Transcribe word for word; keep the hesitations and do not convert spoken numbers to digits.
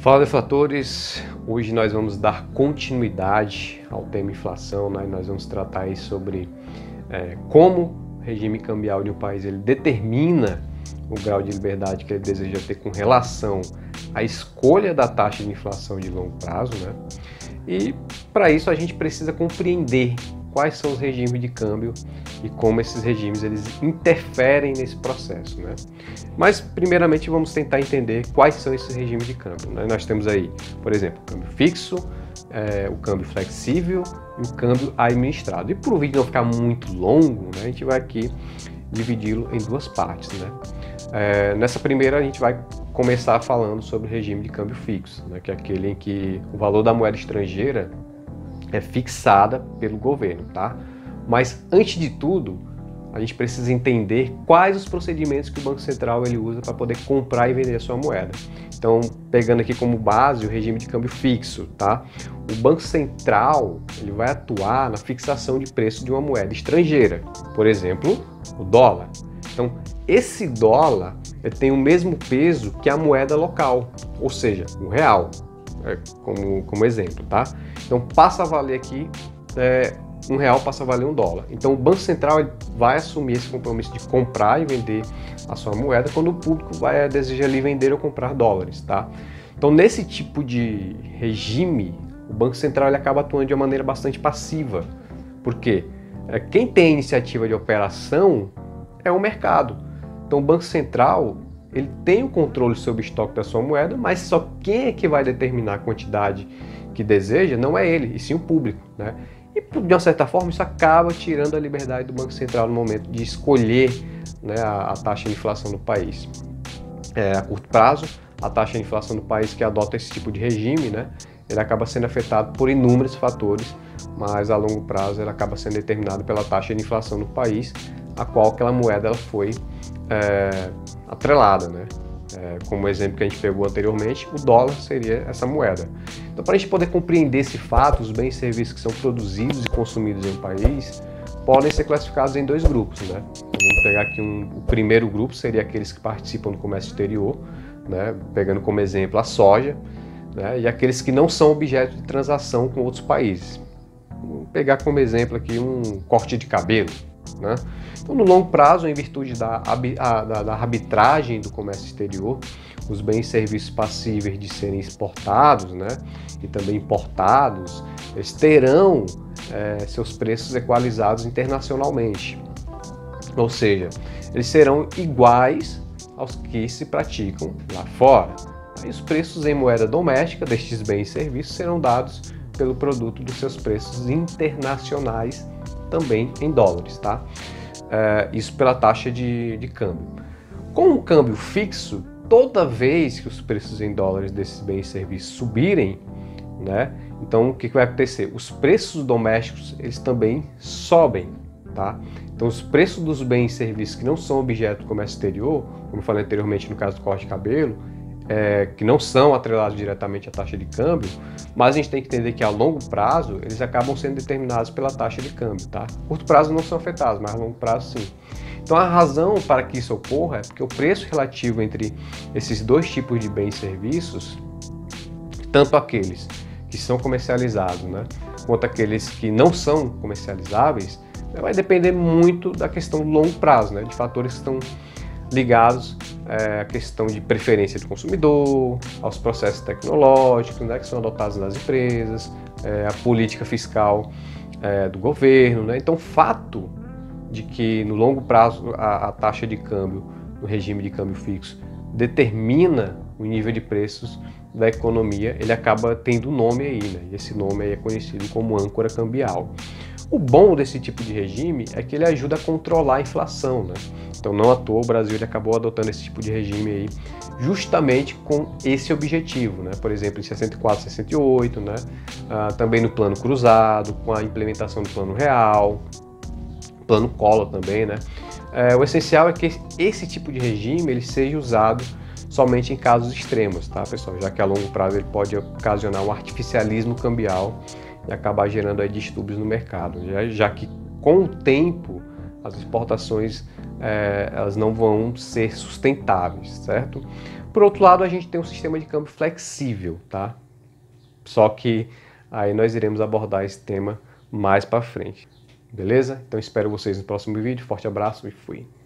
Fala, deflatores! Hoje nós vamos dar continuidade ao tema inflação, né? Nós vamos tratar aí sobre é, como o regime cambial de um país ele determina o grau de liberdade que ele deseja ter com relação à escolha da taxa de inflação de longo prazo, né? E para isso a gente precisa compreender quais são os regimes de câmbio e como esses regimes eles interferem nesse processo, né? Mas primeiramente vamos tentar entender quais são esses regimes de câmbio, né? Nós temos aí, por exemplo, o câmbio fixo, é, o câmbio flexível e o câmbio administrado. E para o vídeo não ficar muito longo, né, a gente vai aqui dividi-lo em duas partes, né? É, nessa primeira a gente vai começar falando sobre o regime de câmbio fixo, né, que é aquele em que o valor da moeda estrangeira é fixada pelo governo, tá? Mas antes de tudo, a gente precisa entender quais os procedimentos que o Banco Central ele usa para poder comprar e vender a sua moeda. Então, pegando aqui como base o regime de câmbio fixo, tá? O Banco Central ele vai atuar na fixação de preço de uma moeda estrangeira, por exemplo, o dólar. Então, esse dólar ele tem o mesmo peso que a moeda local, ou seja, o real, é, como, como exemplo, tá? Então, passa a valer aqui, é, um real passa a valer um dólar. Então, o Banco Central ele vai assumir esse compromisso de comprar e vender a sua moeda quando o público vai desejar ali vender ou comprar dólares, tá? Então, nesse tipo de regime, o Banco Central ele acaba atuando de uma maneira bastante passiva. Por quê? É, quem tem a iniciativa de operação é o mercado. Então, o Banco Central ele tem o controle sobre o estoque da sua moeda, mas só quem é que vai determinar a quantidade que deseja não é ele, e sim o público, né? E de uma certa forma isso acaba tirando a liberdade do Banco Central no momento de escolher, né, a, a taxa de inflação do país. É, a curto prazo, a taxa de inflação do país que adota esse tipo de regime, né, ele acaba sendo afetado por inúmeros fatores, mas a longo prazo ele acaba sendo determinado pela taxa de inflação do país, a qual aquela moeda ela foi é, atrelada, né? É, como o exemplo que a gente pegou anteriormente, o dólar seria essa moeda. Então, para a gente poder compreender esse fato, os bens e serviços que são produzidos e consumidos em um país podem ser classificados em dois grupos, né? Então, vamos pegar aqui um, o primeiro grupo seria aqueles que participam do comércio exterior, né? Pegando como exemplo a soja, né? E aqueles que não são objeto de transação com outros países. Vamos pegar como exemplo aqui um corte de cabelo, né? Então, no longo prazo, em virtude da, da, da arbitragem do comércio exterior, os bens e serviços passíveis de serem exportados, né, e também importados, eles terão é, seus preços equalizados internacionalmente. Ou seja, eles serão iguais aos que se praticam lá fora. Aí os preços em moeda doméstica destes bens e serviços serão dados pelo produto dos seus preços internacionais, também em dólares, tá? É, isso pela taxa de, de câmbio. Com o câmbio fixo, toda vez que os preços em dólares desses bens e serviços subirem, né, então o que, que vai acontecer? Os preços domésticos eles também sobem, tá? Então os preços dos bens e serviços que não são objeto do comércio exterior, como eu falei anteriormente no caso do corte de cabelo, É, que não são atrelados diretamente à taxa de câmbio, mas a gente tem que entender que a longo prazo eles acabam sendo determinados pela taxa de câmbio, tá? Curto prazo não são afetados, mas a longo prazo sim. Então a razão para que isso ocorra é porque o preço relativo entre esses dois tipos de bens e serviços, tanto aqueles que são comercializados, né, quanto aqueles que não são comercializáveis, vai depender muito da questão do longo prazo, né, de fatores que estão ligados é, à questão de preferência do consumidor, aos processos tecnológicos, né, que são adotados nas empresas, é, a política fiscal é, do governo, né? Então, o fato de que no longo prazo a, a taxa de câmbio, no regime de câmbio fixo, determina o nível de preços da economia, ele acaba tendo um nome aí, né? E esse nome aí é conhecido como âncora cambial. O bom desse tipo de regime é que ele ajuda a controlar a inflação, né? Então, não à toa, o Brasil ele acabou adotando esse tipo de regime aí justamente com esse objetivo, né? Por exemplo, em sessenta e quatro, sessenta e oito, né? Ah, também no plano cruzado, com a implementação do plano real, plano Collor também, né? É, o essencial é que esse tipo de regime ele seja usado somente em casos extremos, tá, pessoal? Já que a longo prazo ele pode ocasionar um artificialismo cambial e acabar gerando aí distúrbios no mercado, já, já que com o tempo as exportações é, elas não vão ser sustentáveis, certo? Por outro lado, a gente tem um sistema de câmbio flexível, tá? Só que aí nós iremos abordar esse tema mais para frente. Beleza? Então espero vocês no próximo vídeo. Forte abraço e fui!